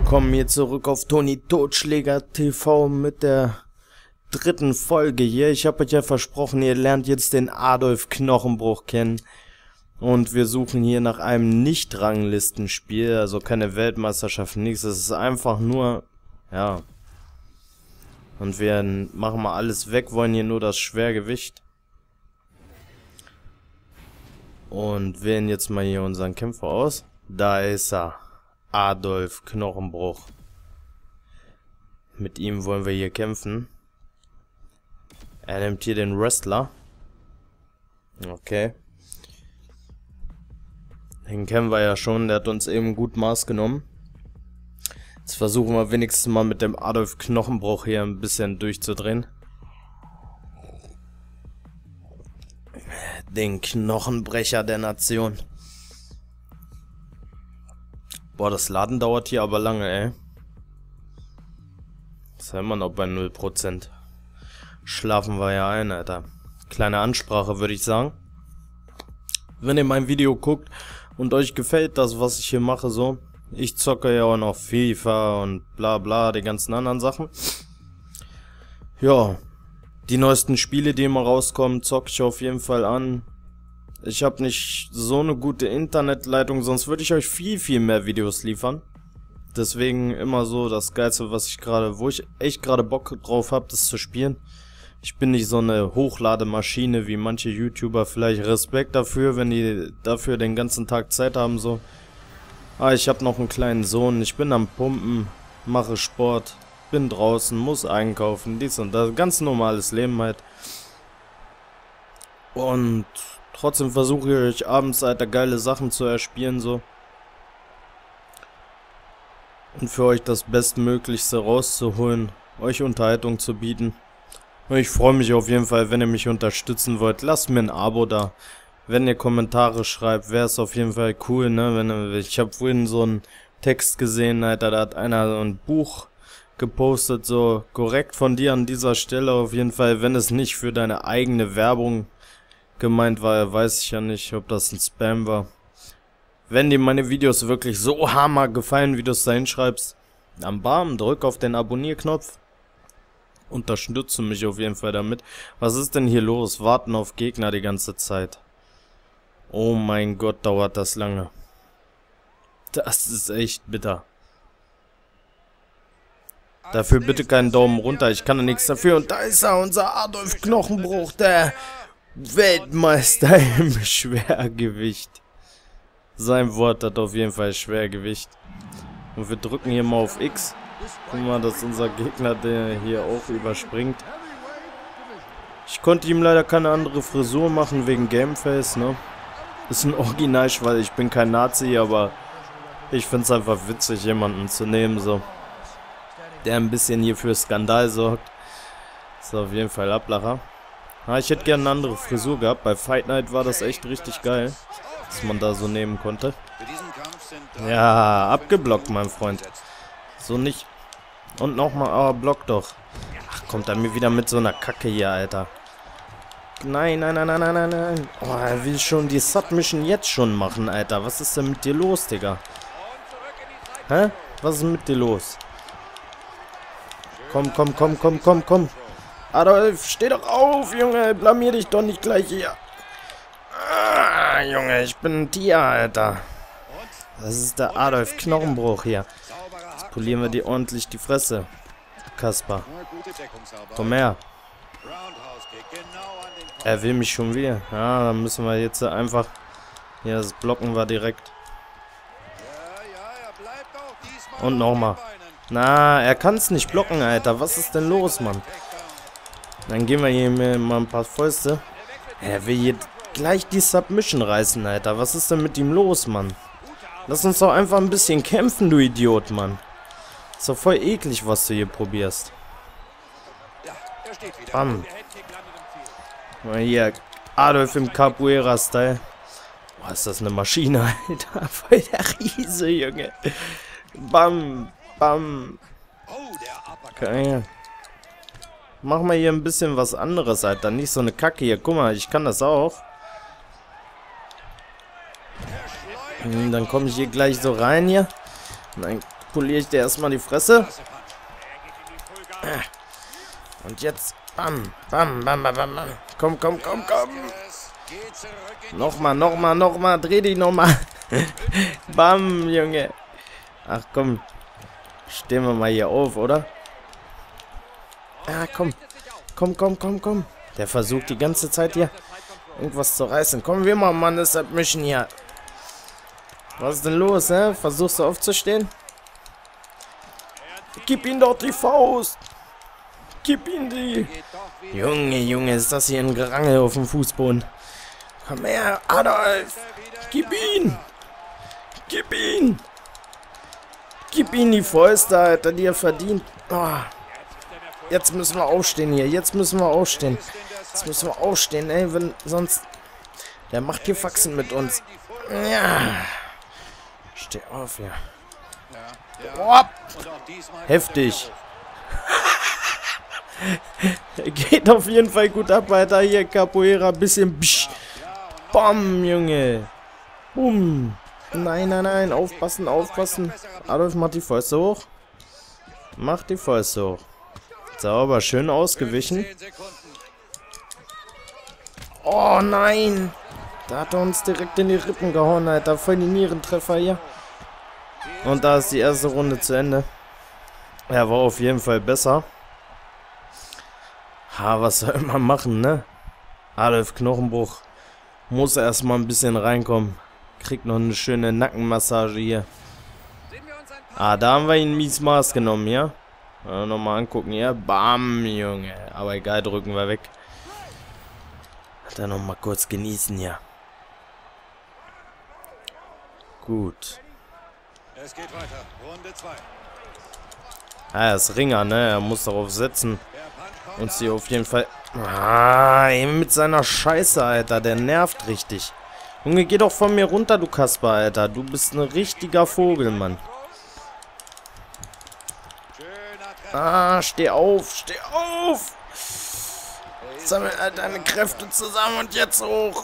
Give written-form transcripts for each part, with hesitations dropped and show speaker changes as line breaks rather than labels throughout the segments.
willkommen hier zurück auf Toni Totschläger TV mit der dritten Folge hier. Ich habe euch ja versprochen, ihr lernt jetzt den Adolf Knochenbruch kennen. Und wir suchen hier nach einem Nicht-Ranglistenspiel, also keine Weltmeisterschaft, nichts. Es ist einfach nur, ja. Und wir machen mal alles weg, wollen hier nur das Schwergewicht. Und wählen jetzt mal hier unseren Kämpfer aus. Da ist er. Adolf Knochenbruch. Mit ihm wollen wir hier kämpfen. Er nimmt hier den Wrestler. Okay. Den kennen wir ja schon, der hat uns eben gut Maß genommen. Jetzt versuchen wir wenigstens mal mit dem Adolf Knochenbruch hier ein bisschen durchzudrehen. Den Knochenbrecher der Nation. Boah, das Laden dauert hier aber lange, ey. Ist ja immer noch bei 0%. Schlafen wir ja ein, Alter. Kleine Ansprache, würde ich sagen. Wenn ihr mein Video guckt und euch gefällt das, was ich hier mache, so. Ich zocke ja auch noch FIFA und bla bla, die ganzen anderen Sachen. Ja, die neuesten Spiele, die immer rauskommen, zocke ich auf jeden Fall an. Ich habe nicht so eine gute Internetleitung, sonst würde ich euch viel mehr Videos liefern. Deswegen immer so das Geilste, was ich gerade, wo ich echt gerade Bock drauf habe, das zu spielen. Ich bin nicht so eine Hochdlademaschine wie manche YouTuber, vielleicht Respekt dafür, wenn die dafür den ganzen Tag Zeit haben, so. Ah, ich habe noch einen kleinen Sohn, ich bin am Pumpen, mache Sport, bin draußen, muss einkaufen, dies und das, ganz normales Leben halt. Und trotzdem versuche ich abends halt geile Sachen zu erspielen, so. Und für euch das Bestmöglichste rauszuholen, euch Unterhaltung zu bieten. Und ich freue mich auf jeden Fall, wenn ihr mich unterstützen wollt. Lasst mir ein Abo da. Wenn ihr Kommentare schreibt, wäre es auf jeden Fall cool, ne? Ich habe vorhin so einen Text gesehen, Alter, da hat einer so ein Buch gepostet, so korrekt von dir an dieser Stelle auf jeden Fall, wenn es nicht für deine eigene Werbung gemeint war, weiß ich ja nicht, ob das ein Spam war. Wenn dir meine Videos wirklich so hammer gefallen, wie du es da hinschreibst, dann bam, drück auf den Abonnierknopf. Unterstütze mich auf jeden Fall damit. Was ist denn hier los? Warten auf Gegner die ganze Zeit. Oh mein Gott, dauert das lange. Das ist echt bitter. Dafür bitte keinen Daumen runter, ich kann da nichts dafür. Und da ist er, unser Adolf Knochenbruch, der Weltmeister im Schwergewicht. Sein Wort hat auf jeden Fall Schwergewicht. Und wir drücken hier mal auf X. Guck mal, dass unser Gegner der hier auch überspringt. Ich konnte ihm leider keine andere Frisur machen wegen Gameface, ne? Ist ein Originalschwall, ich bin kein Nazi, aber ich finde es einfach witzig, jemanden zu nehmen, so. Der ein bisschen hier für Skandal sorgt. Ist auf jeden Fall Ablacher. Ah, ich hätte gerne eine andere Frisur gehabt. Bei Fight Night war das echt richtig geil, dass man da so nehmen konnte. Ja, abgeblockt, mein Freund. So nicht. Und nochmal, aber block doch. Ach, kommt er mir wieder mit so einer Kacke hier, Alter. Nein. Oh, er will schon die Submission jetzt schon machen, Alter. Was ist denn mit dir los, Digga? Hä? Was ist mit dir los? Komm. Adolf, steh doch auf, Junge. Blamier dich doch nicht gleich hier. Ah, Junge, ich bin ein Tier, Alter. Das ist der Adolf Knochenbruch hier. Jetzt polieren wir dir ordentlich die Fresse, Kasper. Komm her. Er will mich schon wieder. Ja, dann müssen wir jetzt einfach... Ja, das blocken wir direkt. Und nochmal. Na, er kann es nicht blocken, Alter. Was ist denn los, Mann? Dann gehen wir hier mal ein paar Fäuste. Er will hier gleich die Submission reißen, Alter. Was ist denn mit ihm los, Mann? Lass uns doch einfach ein bisschen kämpfen, du Idiot, Mann. Ist doch voll eklig, was du hier probierst. Bam. Mal hier, Adolf im Capoeira-Style. Boah, ist das eine Maschine, Alter. Voll der Riese, Junge. Bam. Okay. Mach mal hier ein bisschen was anderes, Alter. Nicht so eine Kacke hier. Guck mal, ich kann das auch. Dann komme ich hier gleich so rein hier. Und dann poliere ich dir erstmal die Fresse. Und jetzt, bam, bam, bam, bam, bam. Komm, komm, komm, komm. Nochmal, dreh dich nochmal. Bam, Junge. Ach komm, stehen wir mal hier auf, oder? Ja, komm. Komm. Der versucht die ganze Zeit hier irgendwas zu reißen. Komm, wir mal, Mann, das Submission hier. Was ist denn los, hä? Versuchst du aufzustehen? Gib ihm doch die Faust. Gib ihm die. Junge, ist das hier ein Gerangel auf dem Fußboden. Komm her, Adolf. Gib ihn. Gib ihn die Fäuste, Alter, die er verdient. Oh. Jetzt müssen wir aufstehen hier. Jetzt müssen wir aufstehen, ey, wenn sonst... Der macht hier Faxen mit uns. Ja. Steh auf hier. Oh. Heftig. Geht auf jeden Fall gut ab, Alter. Hier, Capoeira, bisschen... Bsch. Bam, Junge. Nein. Aufpassen. Adolf, mach die Fäuste hoch. Sauber, schön ausgewichen. Oh nein. Da hat er uns direkt in die Rippen gehauen, Alter. Voll die Nierentreffer hier. Und da ist die erste Runde zu Ende. Er war auf jeden Fall besser. Ha, was soll man machen, ne? Adolf Knochenbruch. Muss erstmal ein bisschen reinkommen. Kriegt noch eine schöne Nackenmassage hier. Ah, da haben wir ihn mies Maß genommen, ja? Nochmal angucken, ja? Bam, Junge. Aber egal, drücken wir weg. Dann nochmal kurz genießen, ja. Gut.
Es geht weiter. Runde 2.
Ah, er ist Ringer, ne? Er muss darauf setzen. Uns hier auf jeden Fall... Ah, eben mit seiner Scheiße, Alter. Der nervt richtig. Junge, geh doch von mir runter, du Kasper, Alter. Du bist ein richtiger Vogel, Mann. Ah, steh auf. Sammel deine Kräfte zusammen und jetzt hoch.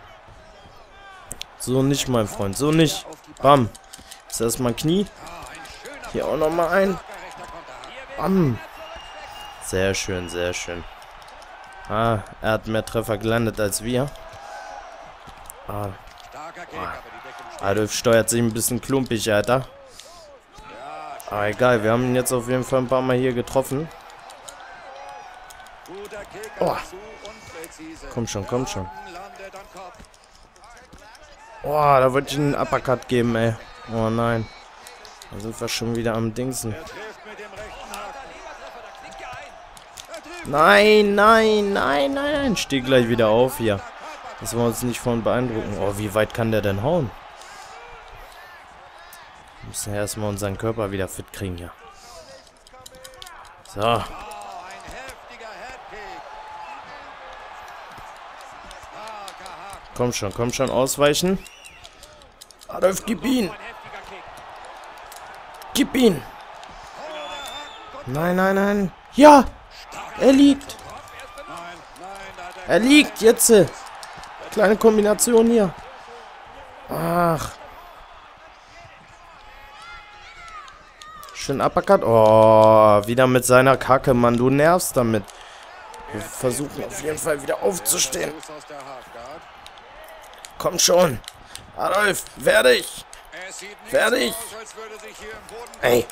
So nicht, mein Freund, so nicht. Bam. Jetzt erstmal Knie. Hier auch nochmal ein. Bam. Sehr schön. Ah, er hat mehr Treffer gelandet als wir. Adolf steuert sich ein bisschen klumpig, Alter. Aber egal, wir haben ihn jetzt auf jeden Fall ein paar Mal hier getroffen. Oh. Komm schon. Oh, da wollte ich einen Uppercut geben, ey. Oh nein. Da sind wir schon wieder am Dingsen. Nein. Steh gleich wieder auf hier. Dass wir uns nicht von beeindrucken. Oh, wie weit kann der denn hauen? Wir müssen erstmal unseren Körper wieder fit kriegen hier. So. Komm schon, ausweichen. Adolf, gib ihn. Nein. Ja! Er liegt. Jetzt. Kleine Kombination hier. Ach. Schön Uppercut. Oh, wieder mit seiner Kacke, Mann. Du nervst damit. Wir versuchen auf jeden Fall wieder aufzustehen. Komm schon. Adolf, fertig. Ey.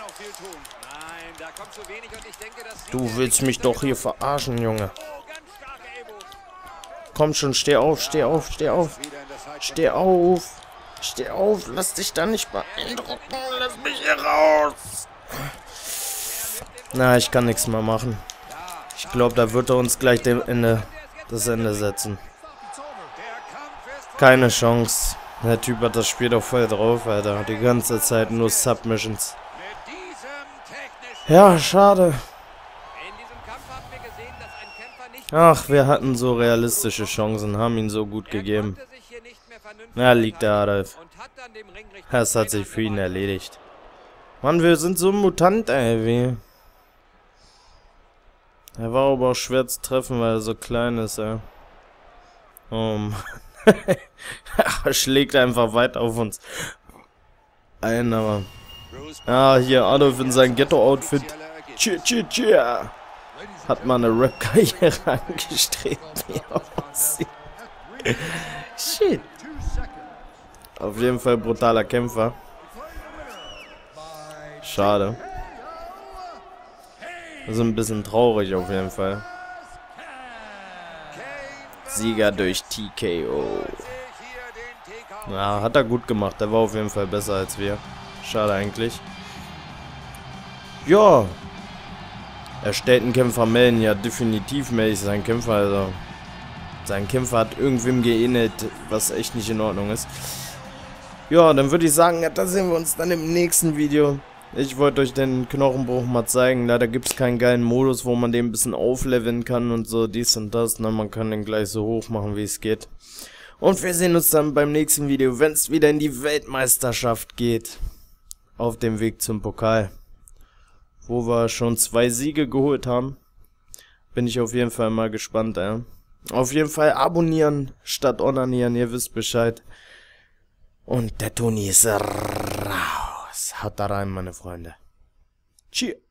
Du willst mich doch hier verarschen, Junge. Komm schon, steh auf. Lass dich da nicht beeindrucken. Lass mich hier raus. Na, ich kann nichts mehr machen. Ich glaube, da wird er uns gleich das Ende setzen. Keine Chance. Der Typ hat das Spiel doch voll drauf, Alter. Die ganze Zeit nur Submissions. Ja, schade. Ach, wir hatten so realistische Chancen, haben ihn so gut gegeben. Na, liegt der Adolf. Das hat sich für ihn erledigt. Mann, wir sind so ein Mutant, ey, wie. Er war aber auch schwer zu treffen, weil er so klein ist, ey. Oh Mann. Er schlägt einfach weit auf uns ein, aber Ah, hier Adolf in seinem Ghetto-Outfit. Cheer. Hat mal eine Rap-Karriere angestrebt, wie er aussieht. Shit. Auf jeden Fall brutaler Kämpfer. Schade. Also ein bisschen traurig auf jeden Fall. Sieger durch TKO. Ja, hat er gut gemacht. Der war auf jeden Fall besser als wir. Schade eigentlich. Ja. Erstellten Kämpfer melden. Ja, definitiv melde ich seinen Kämpfer. Also, sein Kämpfer hat irgendwem geähnelt, was echt nicht in Ordnung ist. Ja, dann würde ich sagen, da sehen wir uns dann im nächsten Video. Ich wollte euch den Knochenbruch mal zeigen. Leider gibt es keinen geilen Modus, wo man den ein bisschen aufleveln kann und so dies und das. Na, man kann den gleich so hoch machen, wie es geht. Und wir sehen uns dann beim nächsten Video, wenn es wieder in die Weltmeisterschaft geht. Auf dem Weg zum Pokal. Wo wir schon 2 Siege geholt haben. Bin ich auf jeden Fall mal gespannt, ja. Auf jeden Fall abonnieren statt onanieren, ihr wisst Bescheid. Und der Toni ist raus. Haut da rein, meine Freunde. Cheers.